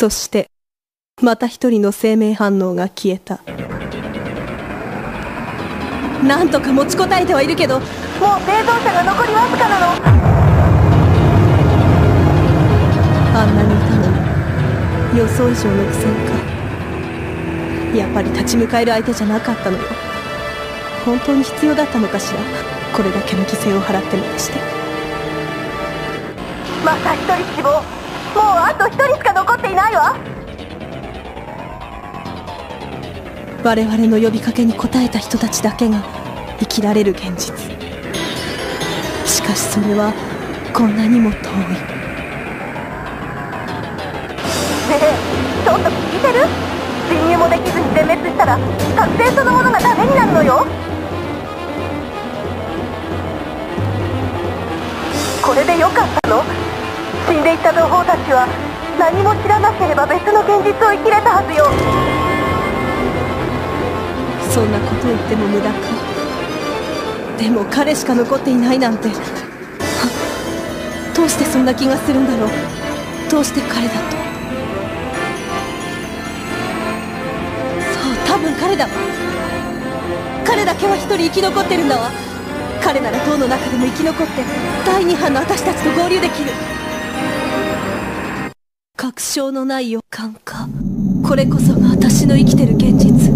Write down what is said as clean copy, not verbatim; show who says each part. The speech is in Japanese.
Speaker 1: そしてまた一人の生命反応が消えた。なんとか持ちこたえてはいるけど、もう生存者が残りわずかなの。あんなにいたのに予想以上の苦戦か。やっぱり立ち向かえる相手じゃなかったのよ。本当に必要だったのかしら、これだけの犠牲を払ってまでして。また一人死亡。もうあと一人しか残っていないわ。我々の呼びかけに応えた人たちだけが生きられる現実。しかしそれはこんなにも遠い。ねえ、ちょっと聞いてる？侵入もできずに全滅したら覚醒そのものがダメになるのよ。これでよかったの？死んでいった同胞たちは何も知らなければ別の現実を生きれたはずよ。そんなことを言っても無駄か。でも彼しか残っていないなんて、どうしてそんな気がするんだろう。どうして彼だと。そう、多分彼だわ。彼だけは一人生き残ってるんだわ。彼なら塔の中でも生き残って第二班の私たちと合流できる。確証のない予感か。これこそが私の生きてる現実。